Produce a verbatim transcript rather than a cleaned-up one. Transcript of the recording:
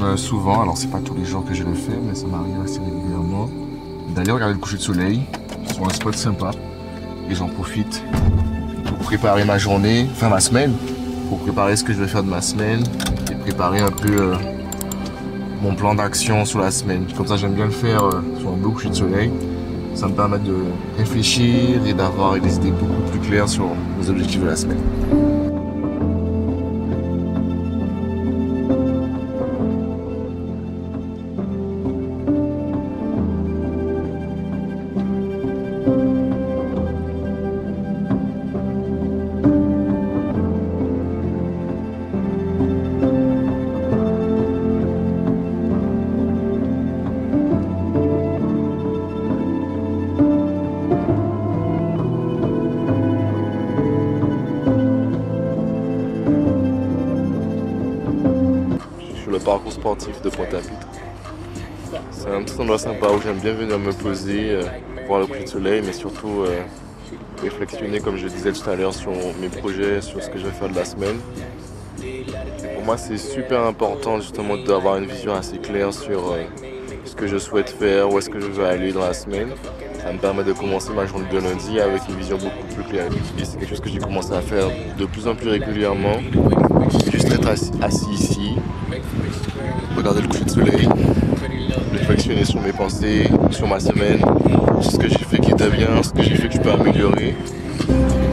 euh, souvent, alors c'est pas tous les jours que je le fais, mais ça m'arrive assez régulièrement, d'aller regarder le coucher de soleil sur un spot sympa. Et j'en profite pour préparer ma journée, enfin ma semaine, pour préparer ce que je vais faire de ma semaine et préparer un peu euh, mon plan d'action sur la semaine. Comme ça, j'aime bien le faire euh, sur un beau coucher de soleil. Ça me permet de réfléchir et d'avoir des idées beaucoup plus claires sur mes objectifs de la semaine. Le parcours sportif de Pointe-à-Pitre. C'est un petit endroit sympa où j'aime bien venir me poser, euh, voir le coucher de soleil, mais surtout euh, réflexionner, comme je disais tout à l'heure, sur mes projets, sur ce que je vais faire de la semaine. Et pour moi, c'est super important justement d'avoir une vision assez claire sur euh, ce que je souhaite faire, où est-ce que je veux aller dans la semaine. Ça me permet de commencer ma journée de lundi avec une vision beaucoup plus claire. Et c'est quelque chose que j'ai commencé à faire de plus en plus régulièrement. Juste être assis, assis ici, regarder le coucher de soleil, réflexionner sur mes pensées, sur ma semaine, sur ce que j'ai fait qui était bien, ce que j'ai fait que je peux améliorer.